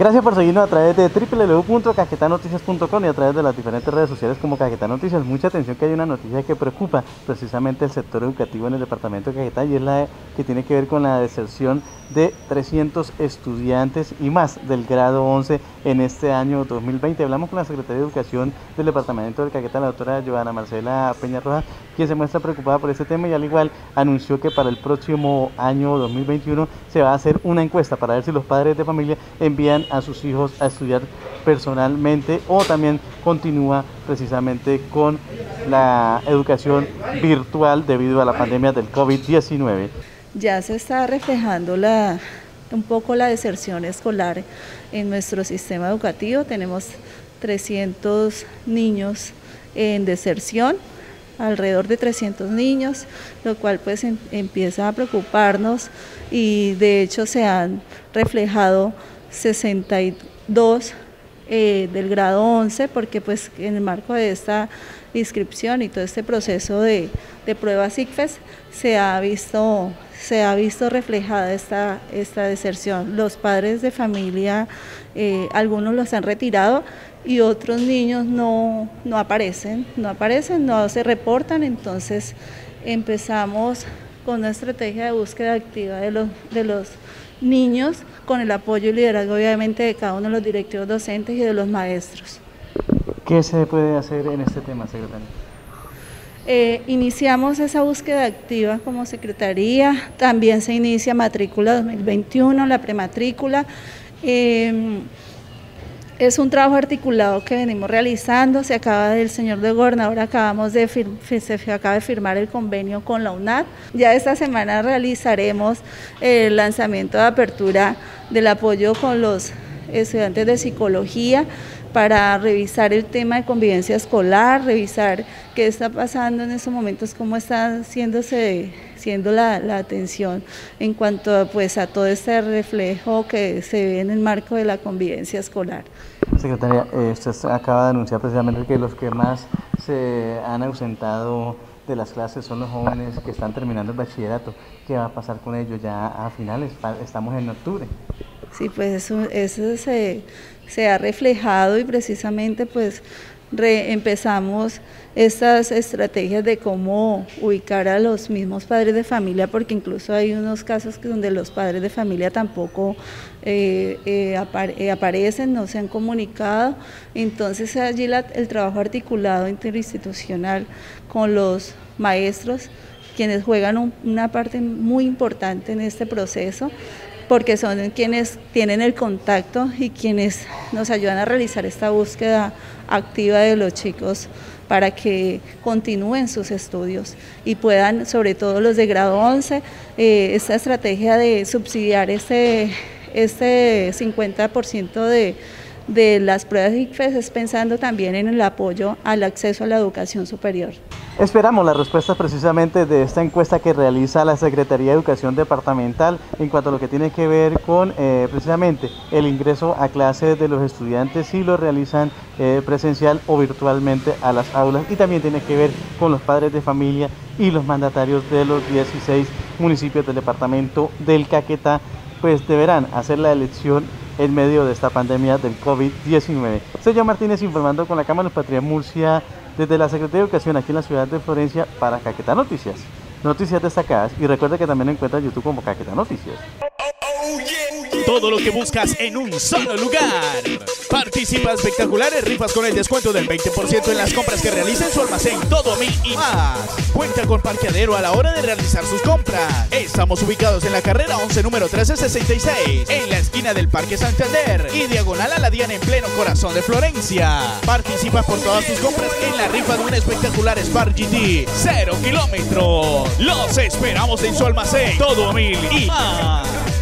Gracias por seguirnos a través de www.caquetanoticias.com y a través de las diferentes redes sociales como Caquetá Noticias. Mucha atención, que hay una noticia que preocupa precisamente el sector educativo en el departamento de Caquetá, y es la que tiene que ver con la deserción de 300 estudiantes y más del grado 11 en este año 2020. Hablamos con la Secretaria de Educación del departamento de Caquetá, la doctora Joana Marcela Peña Rojas, quien se muestra preocupada por este tema y al igual anunció que para el próximo año 2021 se va a hacer una encuesta para ver si los padres de familia envían a sus hijos a estudiar personalmente o también continúa precisamente con la educación virtual debido a la pandemia del COVID-19. Ya se está reflejando un poco la deserción escolar en nuestro sistema educativo. Tenemos 300 niños en deserción, alrededor de 300 niños, lo cual pues empieza a preocuparnos, y de hecho se han reflejado 62 del grado 11, porque pues en el marco de esta inscripción y todo este proceso de pruebas ICFES se ha visto reflejada esta deserción. Los padres de familia, algunos los han retirado y otros niños no aparecen, no se reportan. Entonces empezamos con una estrategia de búsqueda activa de los niños, con el apoyo y liderazgo obviamente de cada uno de los directivos docentes y de los maestros. ¿Qué se puede hacer en este tema, secretaria? Iniciamos esa búsqueda activa como secretaría, también se inicia matrícula 2021, la prematrícula. Es un trabajo articulado que venimos realizando. Se acaba el señor de gobernador, se acaba de firmar el convenio con la UNAD. Ya esta semana realizaremos el lanzamiento de apertura del apoyo con los estudiantes de psicología para revisar el tema de convivencia escolar, revisar qué está pasando en estos momentos, cómo está siendo la atención en cuanto pues a todo este reflejo que se ve en el marco de la convivencia escolar. Secretaria, usted acaba de anunciar precisamente que los que más se han ausentado de las clases son los jóvenes que están terminando el bachillerato. ¿Qué va a pasar con ellos ya a finales? Estamos en octubre. Sí, pues eso se ha reflejado, y precisamente pues empezamos estas estrategias de cómo ubicar a los mismos padres de familia, porque incluso hay unos casos donde los padres de familia tampoco aparecen, no se han comunicado. Entonces allí el trabajo articulado interinstitucional con los maestros, quienes juegan una parte muy importante en este proceso, porque son quienes tienen el contacto y quienes nos ayudan a realizar esta búsqueda activa de los chicos para que continúen sus estudios y puedan, sobre todo los de grado 11, esta estrategia de subsidiar este 50% de las pruebas ICFES es pensando también en el apoyo al acceso a la educación superior. Esperamos las respuestas precisamente de esta encuesta que realiza la Secretaría de Educación Departamental en cuanto a lo que tiene que ver con precisamente el ingreso a clases de los estudiantes, si lo realizan presencial o virtualmente a las aulas, y también tiene que ver con los padres de familia y los mandatarios de los 16 municipios del departamento del Caquetá, pues deberán hacer la elección en medio de esta pandemia del COVID-19. Soy yo Martínez, informando con la Cámara de Patria Murcia desde la Secretaría de Educación aquí en la ciudad de Florencia para Caquetá Noticias. Noticias destacadas, y recuerda que también encuentras YouTube como Caquetá Noticias. Todo lo que buscas en un solo lugar. Participa en espectaculares rifas con el descuento del 20% en las compras que realicen su almacén Todo Mil y más. Cuenta con parqueadero a la hora de realizar sus compras. Estamos ubicados en la carrera 11, número 1366, en la esquina del Parque Santander y diagonal a la Diana, en pleno corazón de Florencia. Participa por todas tus compras en la rifa de un espectacular Spark GT 0 kilómetros. Los esperamos en su almacén Todo Mil y más.